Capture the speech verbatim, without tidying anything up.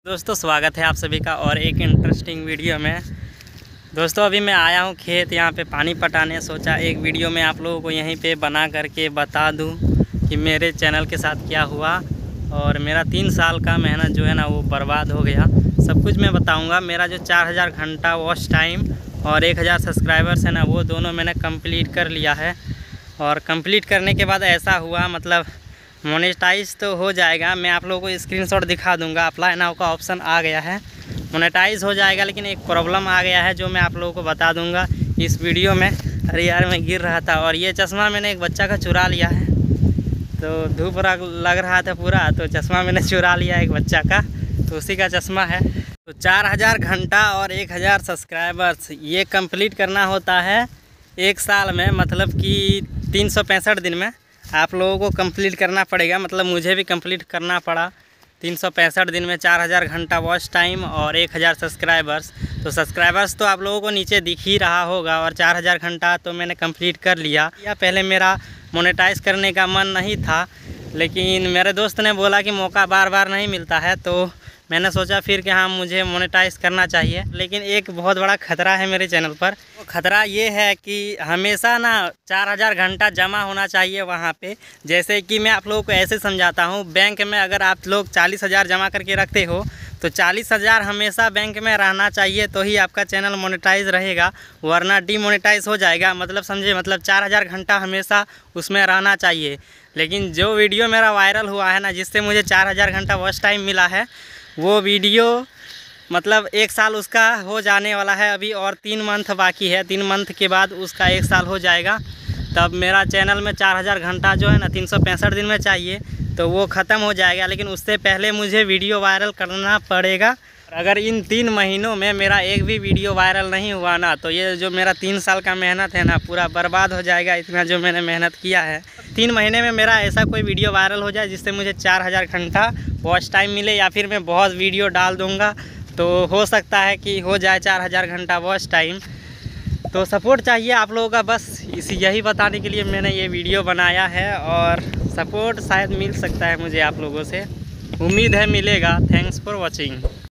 दोस्तों स्वागत है आप सभी का और एक इंटरेस्टिंग वीडियो में। दोस्तों अभी मैं आया हूँ खेत यहाँ पे पानी पटाने। सोचा एक वीडियो में आप लोगों को यहीं पे बना करके बता दूँ कि मेरे चैनल के साथ क्या हुआ और मेरा तीन साल का मेहनत जो है ना वो बर्बाद हो गया। सब कुछ मैं बताऊँगा। मेरा जो चार हज़ार घंटा वॉच टाइम और एक हज़ार सब्सक्राइबर्स है ना वो दोनों मैंने कंप्लीट कर लिया है। और कंप्लीट करने के बाद ऐसा हुआ, मतलब मोनेटाइज तो हो जाएगा। मैं आप लोगों को स्क्रीनशॉट दिखा दूंगा। अप्लाई नाउ का ऑप्शन आ गया है, मोनेटाइज हो जाएगा, लेकिन एक प्रॉब्लम आ गया है जो मैं आप लोगों को बता दूंगा इस वीडियो में। अरे यार मैं गिर रहा था और ये चश्मा मैंने एक बच्चा का चुरा लिया है, तो धूप लग रहा था पूरा, तो चश्मा मैंने चुरा लिया एक बच्चा का, तो उसी का चश्मा है। तो चार हज़ार घंटा और एक हज़ार सब्सक्राइबर्स ये कंप्लीट करना होता है एक साल में, मतलब कि तीन सौ पैंसठ दिन में आप लोगों को कंप्लीट करना पड़ेगा। मतलब मुझे भी कंप्लीट करना पड़ा तीन सौ पैंसठ दिन में चार हज़ार घंटा वॉच टाइम और एक हज़ार सब्सक्राइबर्स। तो सब्सक्राइबर्स तो आप लोगों को नीचे दिख ही रहा होगा और चार हज़ार घंटा तो मैंने कंप्लीट कर लिया। या पहले मेरा मोनेटाइज करने का मन नहीं था, लेकिन मेरे दोस्त ने बोला कि मौका बार बार नहीं मिलता है, तो मैंने सोचा फिर कि हाँ मुझे मोनेटाइज करना चाहिए। लेकिन एक बहुत बड़ा ख़तरा है मेरे चैनल पर। वो ख़तरा ये है कि हमेशा ना चार हज़ार घंटा जमा होना चाहिए वहाँ पे। जैसे कि मैं आप लोगों को ऐसे समझाता हूँ, बैंक में अगर आप लोग चालीस हज़ार जमा करके रखते हो तो चालीस हज़ार हमेशा बैंक में रहना चाहिए, तो ही आपका चैनल मोनेटाइज रहेगा, वरना डीमोनेटाइज हो जाएगा। मतलब समझे, मतलब चार हज़ार घंटा हमेशा उसमें रहना चाहिए। लेकिन जो वीडियो मेरा वायरल हुआ है ना, जिससे मुझे चार हज़ार घंटा वॉच टाइम मिला है, वो वीडियो मतलब एक साल उसका हो जाने वाला है अभी, और तीन मंथ बाकी है। तीन मंथ के बाद उसका एक साल हो जाएगा। तब मेरा चैनल में चार हज़ार घंटा जो है ना तीन सौ पैंसठ दिन में चाहिए, तो वो ख़त्म हो जाएगा। लेकिन उससे पहले मुझे वीडियो वायरल करना पड़ेगा। अगर इन तीन महीनों में मेरा एक भी वीडियो वायरल नहीं हुआ ना, तो ये जो मेरा तीन साल का मेहनत है ना पूरा बर्बाद हो जाएगा। इतना जो मैंने मेहनत किया है, तीन महीने में मेरा ऐसा कोई वीडियो वायरल हो जाए जिससे मुझे चार हज़ार घंटा वॉच टाइम मिले, या फिर मैं बहुत वीडियो डाल दूँगा तो हो सकता है कि हो जाए चार हज़ार घंटा वॉच टाइम। तो सपोर्ट चाहिए आप लोगों का, बस इसी यही बताने के लिए मैंने ये वीडियो बनाया है। और सपोर्ट शायद मिल सकता है मुझे आप लोगों से, उम्मीद है मिलेगा। Thanks for watching.